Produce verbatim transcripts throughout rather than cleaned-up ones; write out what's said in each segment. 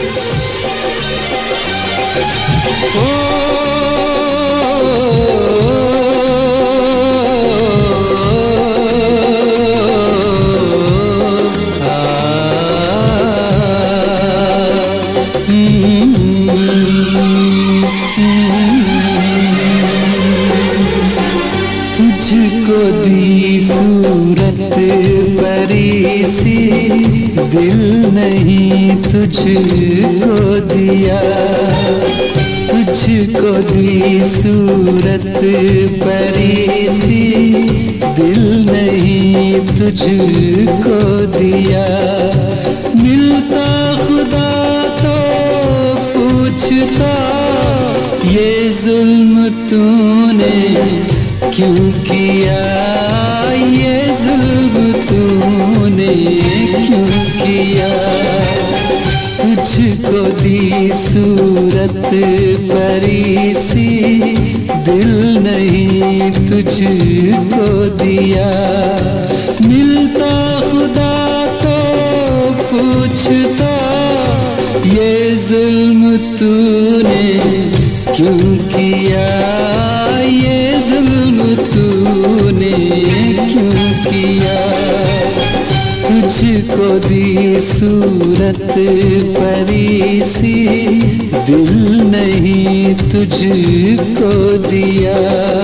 तुझको दी सूरत परी सी, दिल नहीं तुझको दिया। तुझको दी सूरत परी सी, दिल नहीं तुझको दिया। मिलता खुदा तो पूछता, ये जुल्म तूने क्यों किया, ये जुल्म तूने क्यों किया। तुझको दी सूरत परी सी, दिल नहीं तुझको दिया। मिलता खुदा तो पूछता, ये जुल्म तूने क्यों किया, ये जुल्म तूने क्यों किया। तुझको दी सूरत परी सी, दिल नहीं तुझको दिया।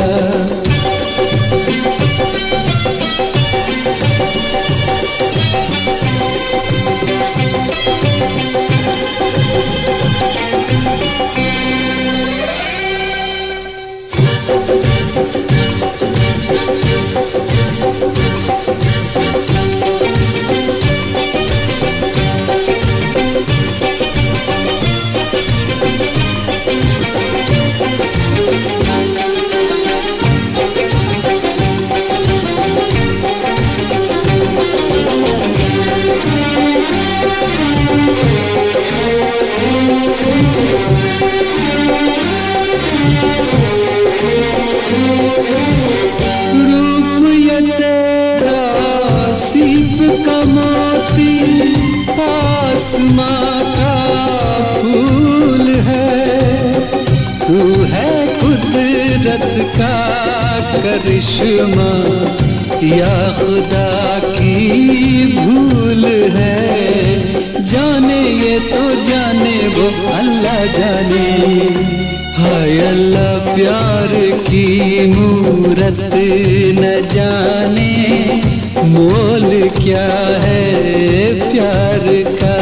आसमां का फूल है, तू है कुदरत का करिश्मा, या खुदा की भूल है। जाने ये तो जाने वो अल्लाह जाने, हाय अल्लाह प्यार की मूरत न जाने, मोल क्या है प्यार का।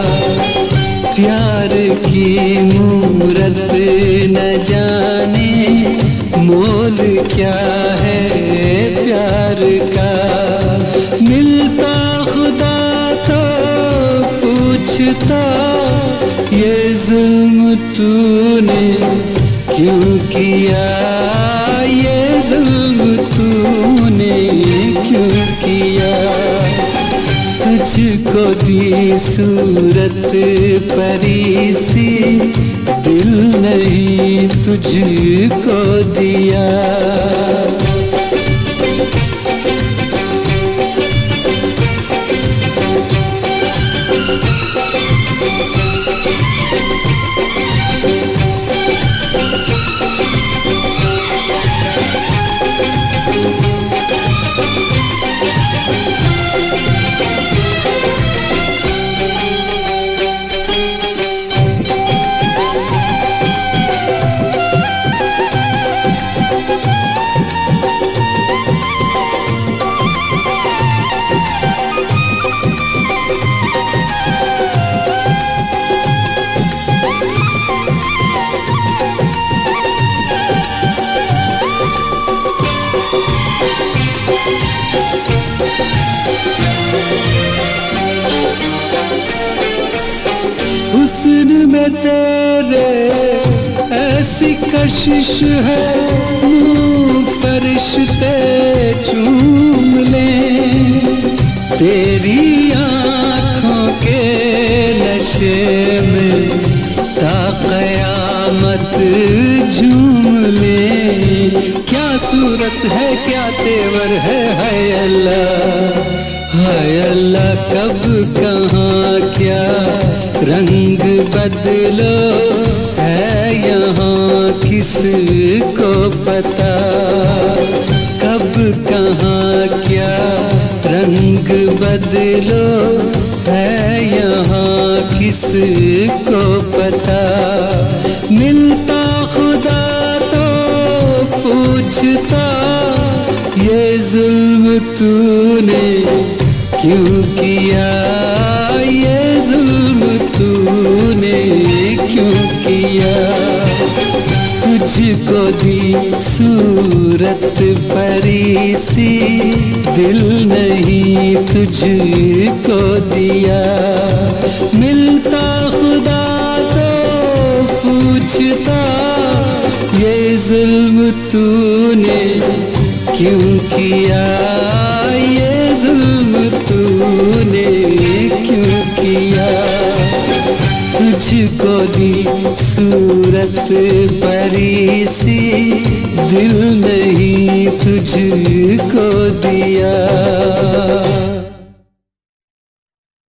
प्यार की मूरत न जाने, मोल क्या है प्यार का। मिलता खुदा तो पूछता, ये जुल्म तूने क्यों किया, ये जुल्म तूने क्यों किया। तुझको दी सूरत परी सी, दिल नहीं तुझको दिया। हुस्न में तेरे ऐसी कशिश है, मुँह फरिश्ते चूम लें। तेरी आँखों के नशे में ता क़यामत झूम लें। क्या सूरत है क्या तेवर है, हाय अल्लाह हाय अल्लाह कब कहाँ क्या रंग बदलो है यहाँ किसको पता। कब कहाँ क्या रंग बदलो है यहाँ किसको पता। मिलता खुदा तो पूछता ये जुल्म तूने क्यों किया, ये जुल्म तूने क्यों किया। तुझको दी सूरत परी सी दिल नहीं तुझको दिया। मिलता खुदा तो पूछता ये जुल्म तूने क्यों किया, ये जुल्म तूने क्यों किया। तुझको दी सूरत परी सी दिल नहीं तुझको दिया।